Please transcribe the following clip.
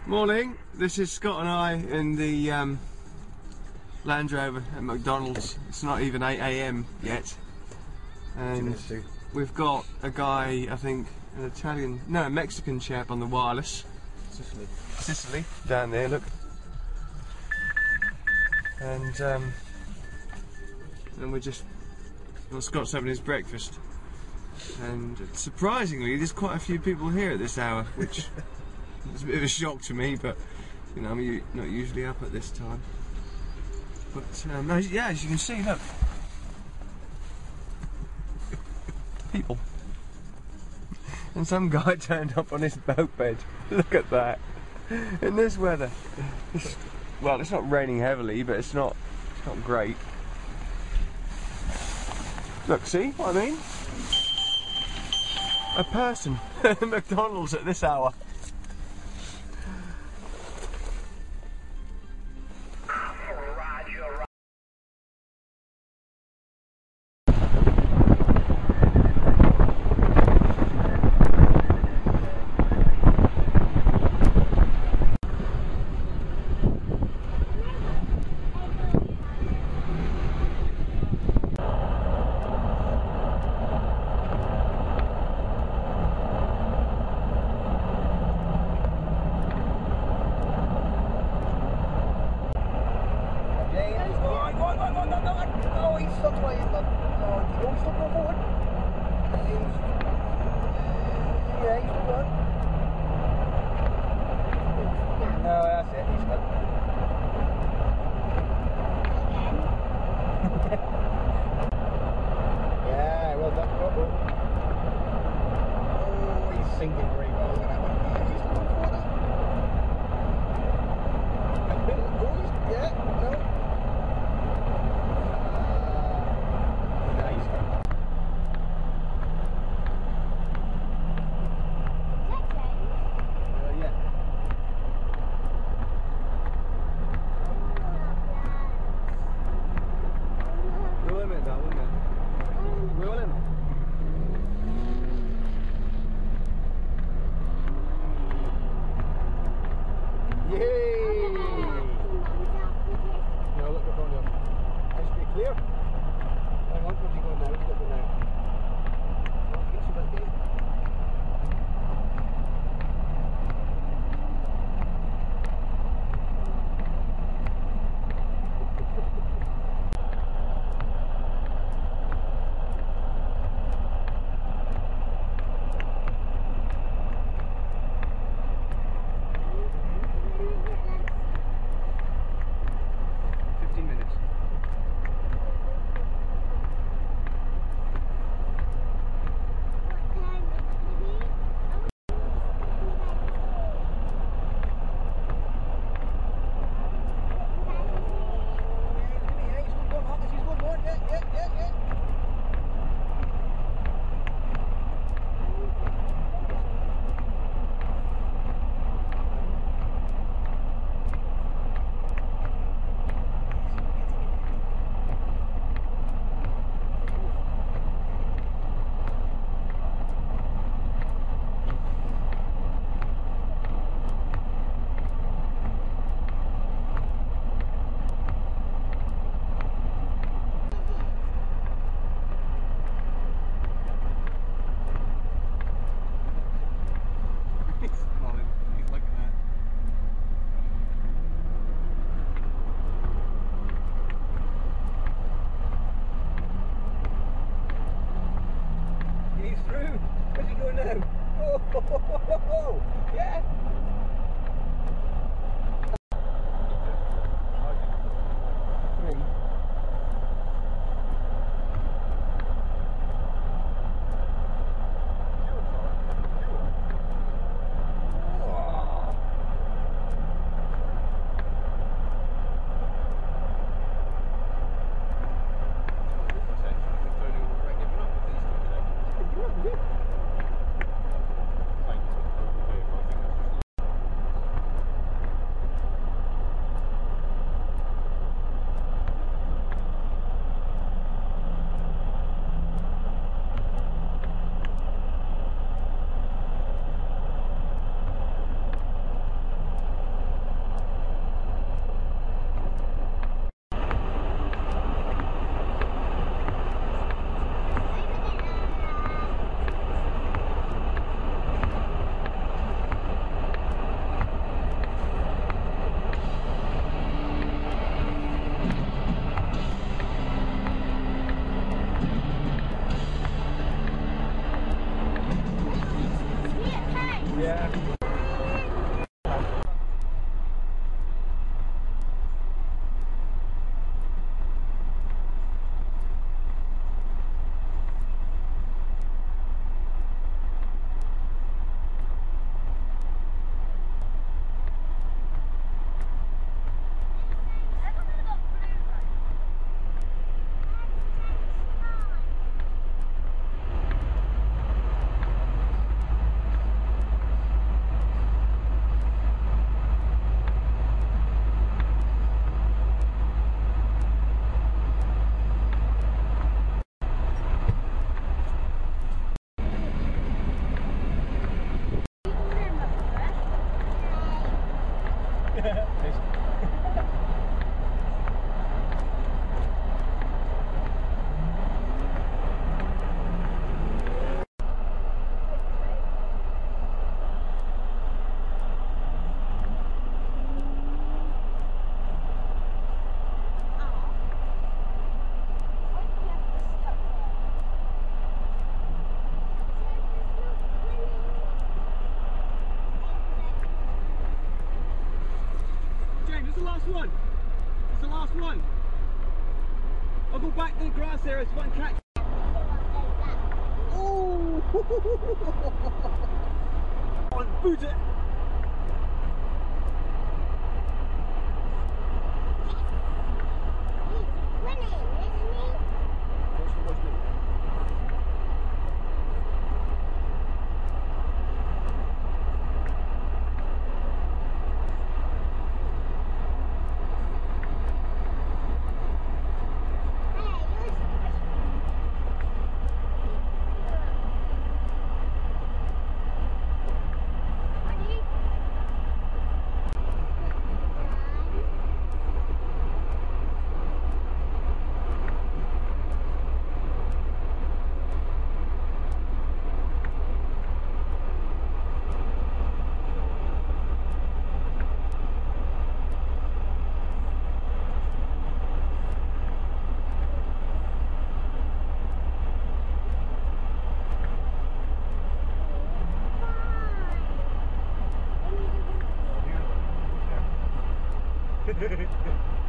Morning, this is Scott and I in the Land Rover at McDonald's. It's not even 8 AM yet, and we've got a guy, I think a Mexican chap on the wireless. Sicily, down there, look. And Scott's having his breakfast, and surprisingly there's quite a few people here at this hour, which it's a bit of a shock to me, but you know, I'm not usually up at this time. But yeah, as you can see, look, people, and some guy turned up on his boat bed. Look at that, in this weather. Well, it's not raining heavily, but it's not great. Look, see what I mean? A person at McDonald's at this hour. Yeah. One. It's the last one. I'll go back to the grass there. It's one catch. Oh! On, boot it. Hehehehe